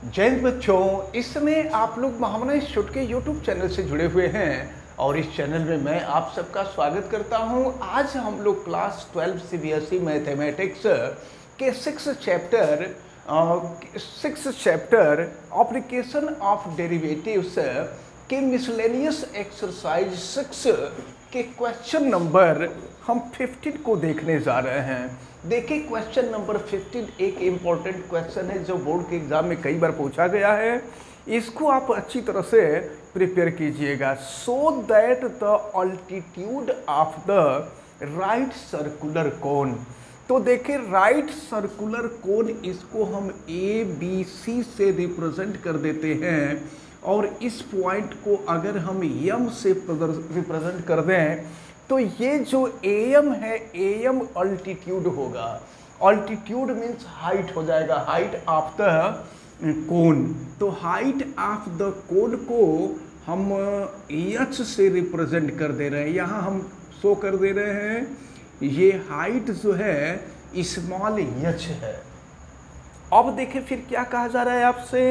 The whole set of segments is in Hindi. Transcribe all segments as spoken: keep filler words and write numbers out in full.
जय हिंद बच्चों, इस समय आप लोग महामना इंस्टीट्यूट के यूट्यूब चैनल से जुड़े हुए हैं और इस चैनल में मैं आप सबका स्वागत करता हूं। आज हम लोग क्लास ट्वेल्व सीबीएसई मैथमेटिक्स के six chapter six chapter application of derivatives के मिसलेनियस एक्सरसाइज सिक्स के क्वेश्चन नंबर हम फिफ्टीन को देखने जा रहे हैं। देखिए, क्वेश्चन नंबर फिफ्टीन एक इम्पॉर्टेंट क्वेश्चन है जो बोर्ड के एग्जाम में कई बार पूछा गया है। इसको आप अच्छी तरह से प्रिपेयर कीजिएगा। So that the altitude of the right circular cone. तो देखिए, राइट सर्कुलर कोन इसको हम ए बी सी से रिप्रेजेंट कर देते हैं और इस पॉइंट को अगर हम एम से रिप्रेजेंट कर दें तो ये जो एम है, एम अल्टीट्यूड होगा। अल्टीट्यूड मीन्स हाइट हो जाएगा, हाइट ऑफ द कोन। तो हाइट ऑफ द कोन को हम एच से रिप्रेजेंट कर दे रहे हैं। यहाँ हम शो कर दे रहे हैं, ये हाइट जो है स्मॉल एच है। अब देखिए फिर क्या कहा जा रहा है आपसे,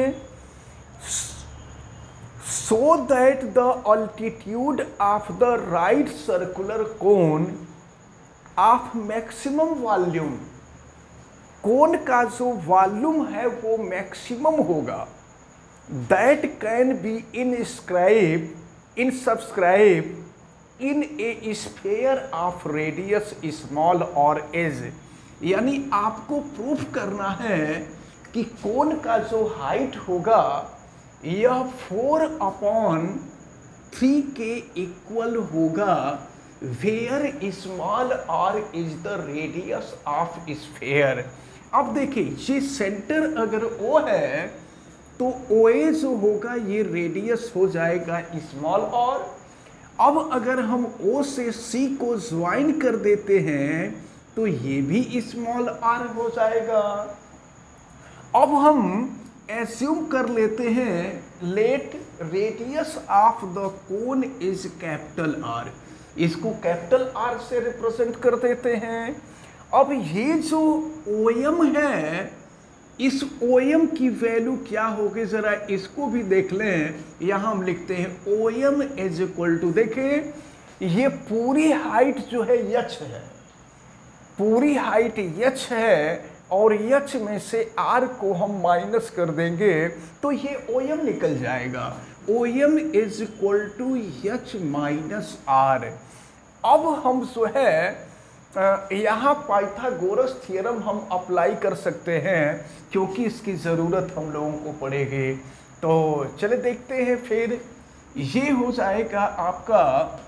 so that the altitude of the right circular cone of maximum volume, कोन का जो वॉल्यूम है वो मैक्सिमम होगा। that can be inscribed in subscribe in a sphere of radius small or as, यानी आपको प्रूफ करना है कि कोन का जो हाइट होगा यह फोर अपॉन थ्री के इक्वल होगा, where small r is the radius of sphere. अब देखिए, ये सेंटर अगर ओ है तो ओ ए जो होगा ये रेडियस हो जाएगा स्मॉल आर। अब अगर हम ओ से सी को ज्वाइन कर देते हैं तो ये भी स्मॉल आर हो जाएगा। अब हम एज्यूम कर लेते हैं, let radius of the cone is capital R. इसको कैपिटल आर से रिप्रेजेंट कर देते हैं। अब ये जो ओएम है, इस ओएम की वैल्यू क्या होगी जरा इसको भी देख लें। यहाँ हम लिखते हैं ओएम इज इक्वल टू, देखें ये पूरी हाइट जो है एच है, पूरी हाइट एच है और एच में से आर को हम माइनस कर देंगे तो ये ओएम निकल जाएगा। OM is equal to H minus R. अब हम जो है यहाँ पाइथागोरस थ्योरम हम अप्लाई कर सकते हैं क्योंकि इसकी ज़रूरत हम लोगों को पड़ेगी। तो चले देखते हैं, फिर ये हो जाएगा आपका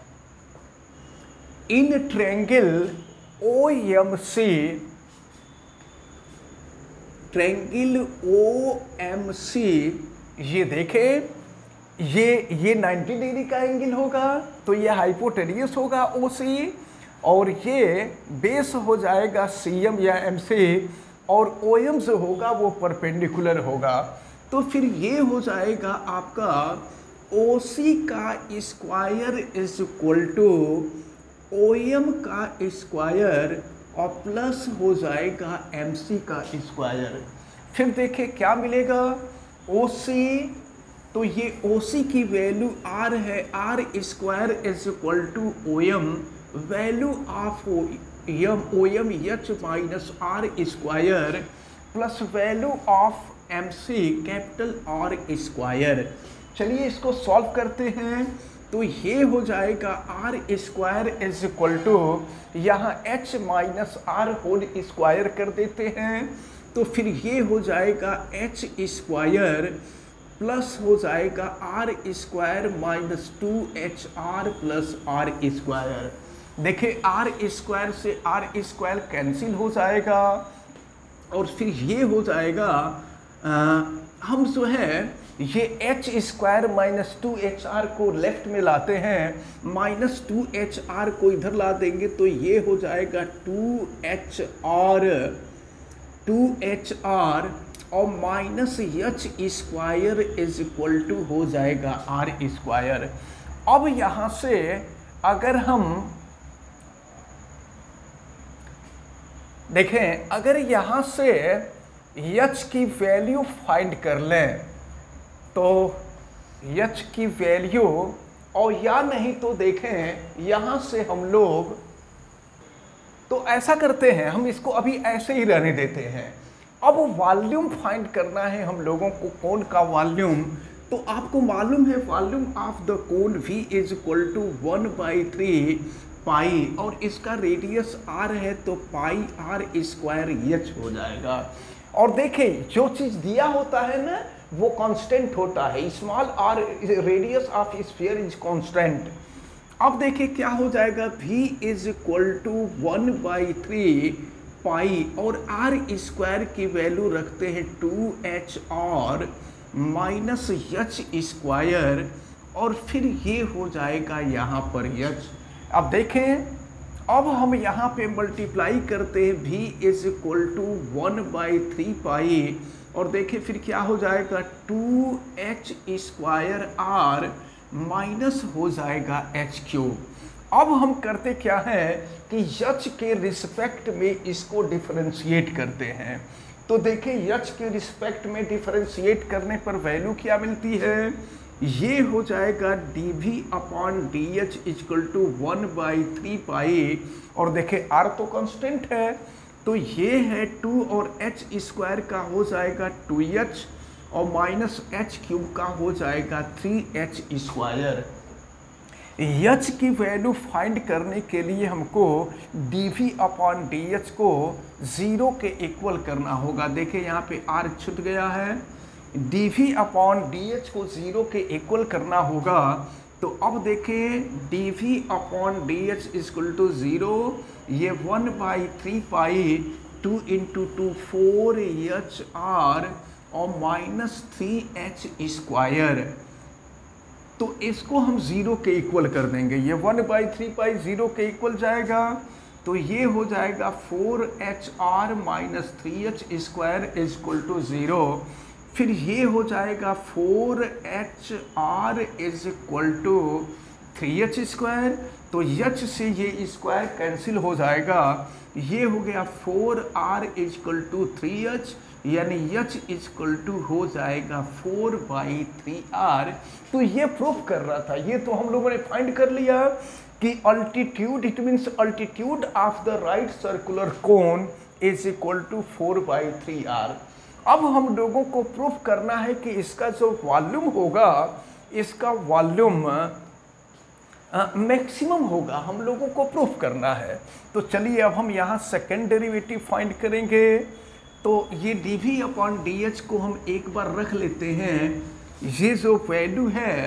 in triangle O M C, triangle O M C, ये देखें ये ये नाइन्टी डिग्री का एंगल होगा तो ये हाइपोटेनियस होगा ओ सी, और ये बेस हो जाएगा सी एम या एम सी, और ओ एम जो होगा वो परपेंडिकुलर होगा। तो फिर ये हो जाएगा आपका ओ सी का square is equal to O M का स्क्वायर और प्लस हो जाएगा एम सी का स्क्वायर। फिर देखिए क्या मिलेगा, ओ सी, तो ये ओ सी की वैल्यू आर है, R square is equal to O M, value of O M O M H minus R square plus value of M C capital R square. चलिए इसको सॉल्व करते हैं। तो ये हो जाएगा R square is equal to, यहाँ H minus R whole square कर देते हैं तो फिर ये हो जाएगा एच स्क्वायर प्लस हो जाएगा R square minus two H R plus R square. देखिए आर स्क्वायर से आर स्क्वायर कैंसिल हो जाएगा और फिर ये हो जाएगा आ, हम जो है ये H square minus two H R को लेफ्ट में लाते हैं, माइनस टू एच आर को इधर ला देंगे तो ये हो जाएगा two H R, two H R और minus H square is equal to हो जाएगा आर स्क्वायर। अब यहाँ से अगर हम देखें, अगर यहाँ से एच की वैल्यू फाइंड कर लें, तो एच की वैल्यू, और या नहीं तो देखें यहाँ से हम लोग, तो ऐसा करते हैं, हम इसको अभी ऐसे ही रहने देते हैं। अब वॉल्यूम फाइंड करना है हम लोगों को, कोन का वॉल्यूम। तो आपको मालूम है volume of the cone V is equal to one by three pi, और इसका रेडियस r है तो पाई आर स्क्वायर एच हो जाएगा। और देखें जो चीज़ दिया होता है ना वो कांस्टेंट होता है, small r radius of sphere is constant. अब देखिए क्या हो जाएगा, v is equal to one by three pi, और r स्क्वायर की वैल्यू रखते हैं two H R minus H square, और फिर ये हो जाएगा यहाँ पर एच। अब देखें, अब हम यहाँ पे मल्टीप्लाई करते हैं, v is equal to one by three pi, और देखिए फिर क्या हो जाएगा, two H square R minus हो जाएगा एच क्यूब। अब हम करते क्या है कि एच के रिस्पेक्ट में इसको डिफरेंशिएट करते हैं। तो देखिए एच के रिस्पेक्ट में डिफरेंशिएट करने पर वैल्यू क्या मिलती है, ये हो जाएगा D V upon D H equal to one by three pi, और देखिए आर तो कांस्टेंट है, तो ये है टू और एच स्क्वायर का हो जाएगा टू एच, और माइनस एच क्यूब का हो जाएगा थ्री एच स्क्वायर। एच की वैल्यू फाइंड करने के लिए हमको D V upon D H को ज़ीरो के इक्वल करना होगा। देखिए यहाँ पे आर छूट गया है, D V upon D H को ज़ीरो के इक्वल करना होगा। तो अब देखिए D V upon D H equal to zero, ये one by three pi two into two four H R और माइनस थ्री एच स्क्वायर। तो इसको हम ज़ीरो के इक्वल कर देंगे, ये one by three pi zero के इक्वल जाएगा, तो ये हो जाएगा four H R minus three H square is equal to zero. फिर ये हो जाएगा four H R is equal to three H square, तो एच से ये स्क्वायर कैंसिल हो जाएगा, ये हो गया four R is equal to three H, यानी एच इक्वल टू हो जाएगा फोर बाई थ्री आर। तो ये प्रूफ कर रहा था, ये तो हम लोगों ने फाइंड कर लिया कि altitude, it means altitude of the right circular cone is equal to four by three R. अब हम लोगों को प्रूफ करना है कि इसका जो वॉल्यूम होगा, इसका वॉल्यूम मैक्सिमम होगा, हम लोगों को प्रूफ करना है। तो चलिए अब हम यहाँ सेकेंड डेरिवेटिव फाइंड करेंगे। तो ये D V upon D H को हम एक बार रख लेते हैं, ये जो वैल्यू है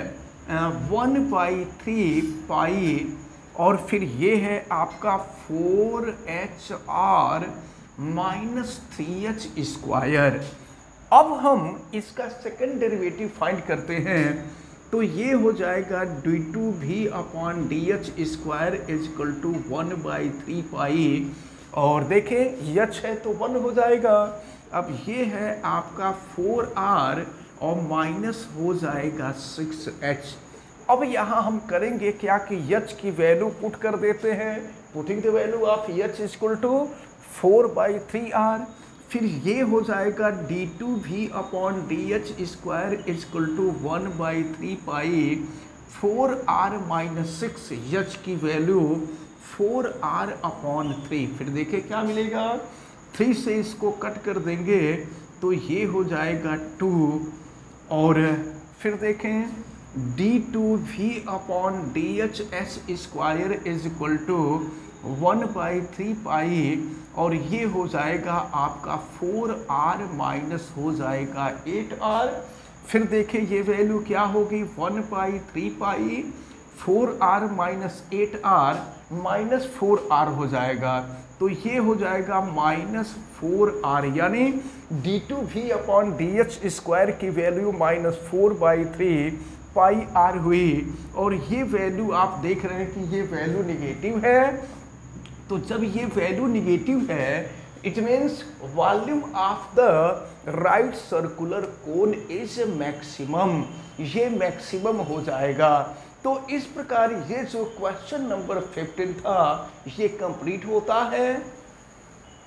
वन बाई थ्री पाई, और फिर ये है आपका four H R minus three H square. अब हम इसका सेकेंड डेरिवेटिव फाइंड करते हैं, तो ये हो जाएगा D two V upon D H square is equal to one by three pi, और देखें एच है तो वन हो जाएगा। अब ये है आपका फोर आर और माइनस हो जाएगा सिक्स एच। अब यहाँ हम करेंगे क्या कि एच की वैल्यू पुट कर देते हैं, putting the value of H equal to four by three R. फिर ये हो जाएगा D two V upon D H square equal to one by three pi four R minus six, H की value four R upon three. फिर देखिए क्या मिलेगा, थ्री से इसको कट कर देंगे तो ये हो जाएगा टू, और फिर देखें D two V upon D H S square is equal to one by three pi, और ये हो जाएगा आपका फोर आर माइनस हो जाएगा एट आर। फिर देखिए ये वैल्यू क्या होगी, one by three pi four R minus eight R minus four R हो जाएगा, तो ये हो जाएगा माइनस फोर आर, यानी D two V upon D H square की value minus four by three pi R हुई। और ये वैल्यू आप देख रहे हैं कि ये वैल्यू निगेटिव है, तो जब ये वैल्यू निगेटिव है it means volume of the right circular cone is maximum, ये मैक्सिमम हो जाएगा। तो इस प्रकार ये जो क्वेश्चन नंबर फिफ्टीन था ये कंप्लीट होता है।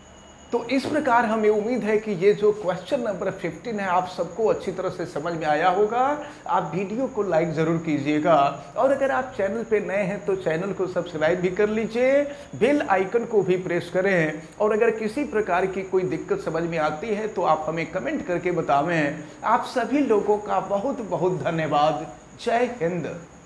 तो इस प्रकार हमें उम्मीद है कि ये जो क्वेश्चन नंबर पंद्रह है आप सबको अच्छी तरह से समझ में आया होगा। आप वीडियो को लाइक ज़रूर कीजिएगा और अगर आप चैनल पे नए हैं तो चैनल को सब्सक्राइब भी कर लीजिए, बेल आइकन को भी प्रेस करें और अगर किसी प्रकार की कोई दिक्कत समझ में आती है तो आप हमें कमेंट करके बतावें। आप सभी लोगों का बहुत बहुत धन्यवाद। जय हिंद।